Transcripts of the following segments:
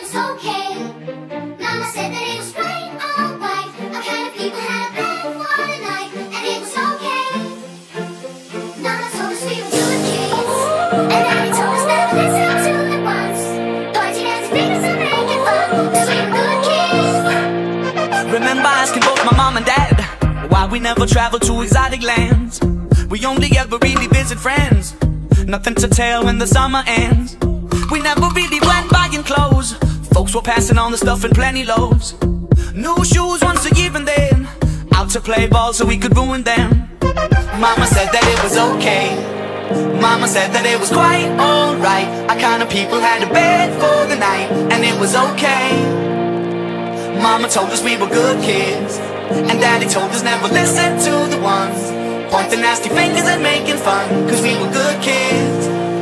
was okay. Mama said that it was quite alright. Our kind of people had a plan for the night, and it was okay. Mama told us we were good kids, and Daddy told us never listen to the ones pointing at the fingers and making fun, 'cause we were good kids. Remember asking both my mom and dad why we never traveled to exotic lands. We only ever really visit friends, nothing to tell when the summer ends. We never really went buying clothes, folks were passing on the stuff in plenty loads. New shoes once a year and then out to play ball so we could ruin them. Mama said that it was okay. Mama said that it was quite alright. Our kind of people had a bed for the night, and it was okay. Mama told us we were good kids, and Daddy told us never listen to the ones pointing nasty fingers and making fun, 'cause we were good kids.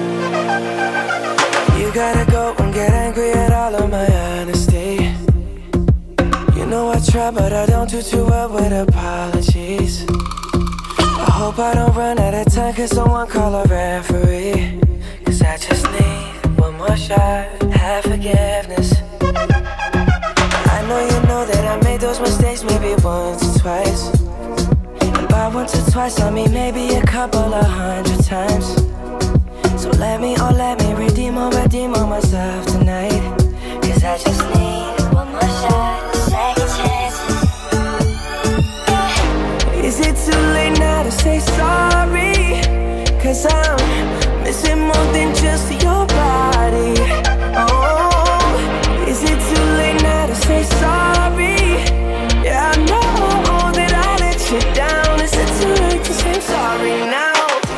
You gotta go and get angry at all of my honesty. You know I try, but I don't do too well with apologies. I hope I don't run out of time, 'cause someone call a referee. 'Cause I just need one more shot, have forgiveness. I know that I made those mistakes maybe once or twice. And by once or twice I mean maybe a couple of 100 times. So let me redeem on myself tonight. 'Cause I just need one more shot, second chances. Is it too late now to say sorry? 'Cause I'm missing more than just your body. Oh, is it too late now to say sorry? Yeah, I know that I let you down. Is it too late to say sorry now?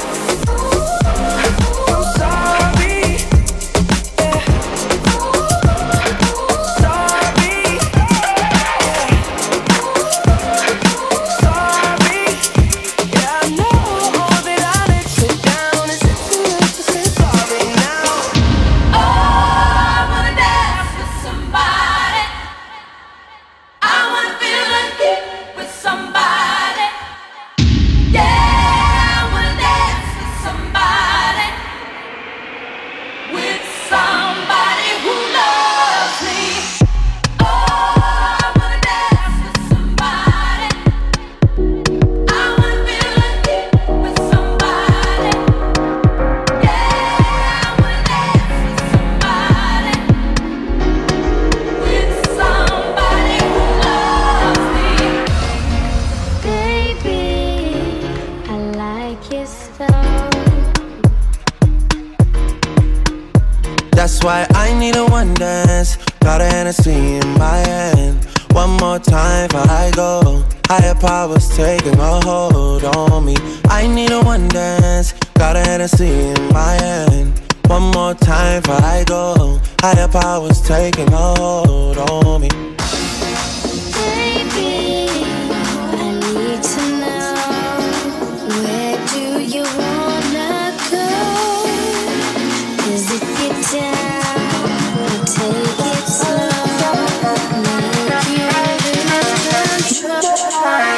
That's why I need a one dance. Got a Hennessy in my hand. One more time before I go. Higher powers taking a hold on me. I need a one dance. Got a Hennessy in my hand. One more time before I go. Higher powers taking a hold on me. Baby, I need to know, where do you wanna go? 'Cause if you're down, we'll take it slow, make you lose control.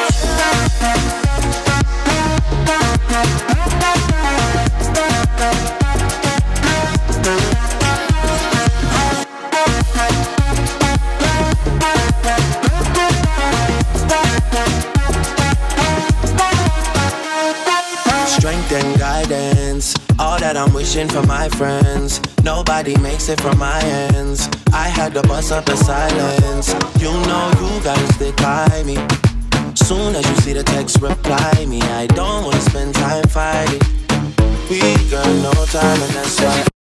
Strength and guidance, all that I'm wishing for my friends. Nobody makes it from my ends. I had to bust up the silence. You know you gotta stick by me. Soon as you see the text, reply me. I don't wanna spend time fighting. We got no time, and that's why